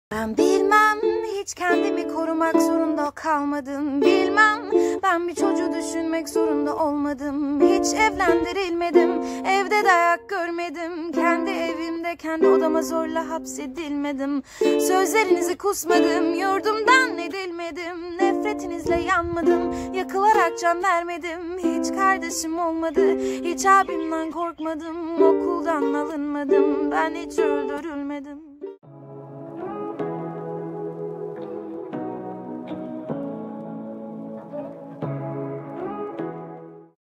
Ben bilmem, hiç kendimi korumak zorunda kalmadım. Bilmem, ben bir çocuğu düşünmek zorunda olmadım. Hiç evlendirilmedim, evde dayak görmedim. Kendi evimde, kendi odama zorla hapsedilmedim. Sözlerinizi kusmadım, yurdumdan edilmedim. Nefretinizle yanmadım, yakılarak can vermedim. Hiç kardeşim olmadı, hiç abimden korkmadım. Okuldan alınmadım, ben hiç öldürülmedim.